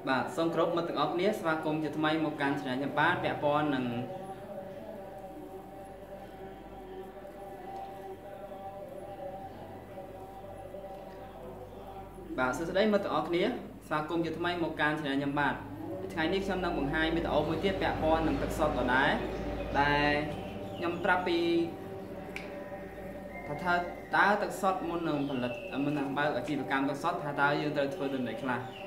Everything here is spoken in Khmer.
បាទសូមគោរពមិត្តទាំងអស់គ្នាស្វាគមន៍ជាថ្មីមកកាន់ Channel ខ្ញុំបាទពាក់ព័ន្ធនឹងបាទសួស្តីមិត្តទាំងអស់គ្នាស្វាគមន៍ជាថ្មីមកកាន់ Channel ខ្ញុំបាទថ្ងៃនេះខ្ញុំនឹងបង្ហាញវីដេអូមួយទៀតពាក់ព័ន្ធនឹងទឹកសុទ្ធដដែលដែលខ្ញុំប្រាប់ពីថាតើទឹកសុទ្ធមុននឹងផលិតមុននឹងបើកអាជីវកម្មទឹកសុទ្ធថាតើយើងត្រូវធ្វើដូចម្តេចខ្លះ